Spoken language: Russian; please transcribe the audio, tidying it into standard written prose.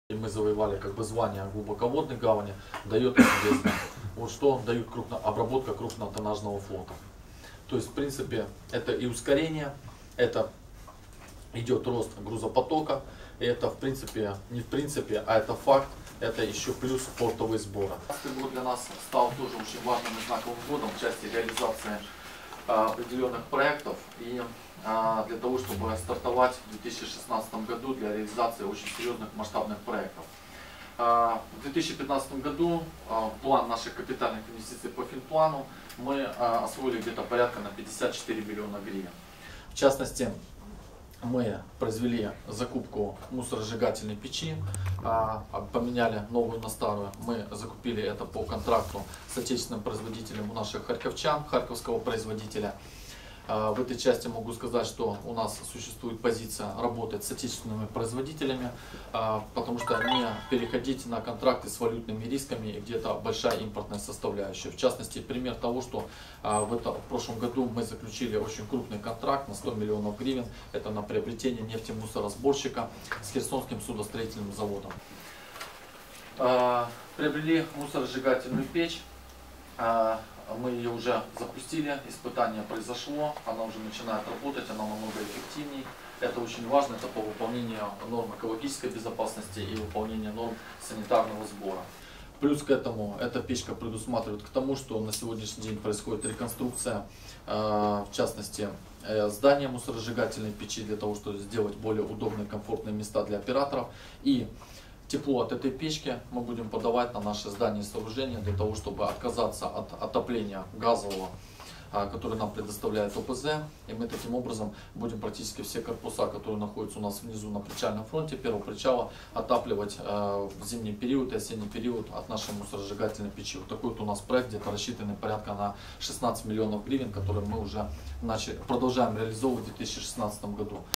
И мы завоевали как бы звание глубоководной гавани, дает это бездна. Вот что дает обработка крупнотоннажного флота. То есть в принципе это и ускорение, это идет рост грузопотока, и это в принципе, не в принципе, а это факт, это еще плюс портовые сборы. 2020 год для нас стал тоже очень важным и знаковым годом в части реализации определенных проектов и для того, чтобы стартовать в 2016 году для реализации очень серьезных масштабных проектов. В 2015 году план наших капитальных инвестиций по финплану мы освоили где-то порядка на 54 миллиона гривен. В частности, мы произвели закупку мусоросжигательной печи, поменяли новую на старую. Мы закупили это по контракту с отечественным производителем у наших харьковчан, харьковского производителя. В этой части могу сказать, что у нас существует позиция работать с отечественными производителями, потому что не переходить на контракты с валютными рисками, где-то большая импортная составляющая. В частности, пример того, что в прошлом году мы заключили очень крупный контракт на 100 миллионов гривен. Это на приобретение нефтемусоросборщика с Херсонским судостроительным заводом. Приобрели мусоросжигательную печь. Мы ее уже запустили, испытание произошло, она уже начинает работать, она намного эффективнее. Это очень важно, это по выполнению норм экологической безопасности и выполнению норм санитарного сбора. Плюс к этому эта печка предусматривает к тому, что на сегодняшний день происходит реконструкция, в частности, здания мусоросжигательной печи, для того, чтобы сделать более удобные, комфортные места для операторов. И тепло от этой печки мы будем подавать на наши здания и сооружения для того, чтобы отказаться от отопления газового, который нам предоставляет ОПЗ. И мы таким образом будем практически все корпуса, которые находятся у нас внизу на причальном фронте первого причала, отапливать в зимний период и осенний период от нашей мусоросжигательной печи. Вот такой вот у нас проект, где-то рассчитанный порядка на 16 миллионов гривен, который мы уже продолжаем реализовывать в 2016 году.